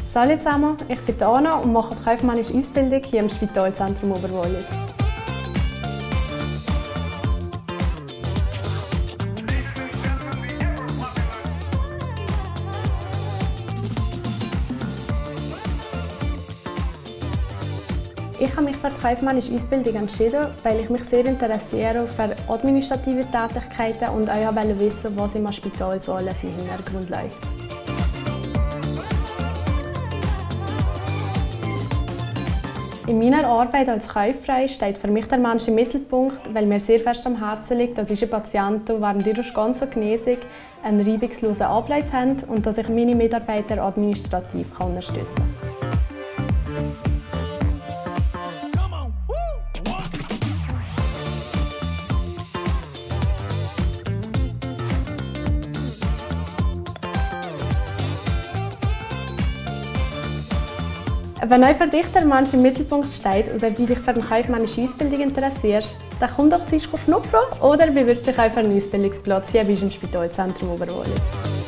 Salut zusammen, ich bin Anna und mache die kaufmännische Ausbildung hier im Spitalzentrum Oberwollis. Ich habe mich für die kaufmännische Ausbildung entschieden, weil ich mich sehr interessiere für administrative Tätigkeiten und auch wollte wissen, was im Spital so alles im Hintergrund läuft. In meiner Arbeit als Kauffrau steht für mich der Mensch im Mittelpunkt, weil mir sehr fest am Herzen liegt, dass unsere Patienten während ihrer ganzen Genesung einen reibungslosen Ablauf haben und dass ich meine Mitarbeiter administrativ unterstützen kann. Wenn euch für dich der Mensch im Mittelpunkt steht oder du dich für eine kaufmännische Ausbildung interessierst, dann komm doch zu uns schnuppern oder bewirb dich auch für einen Ausbildungsplatz hier im Spitalzentrum Oberwollis.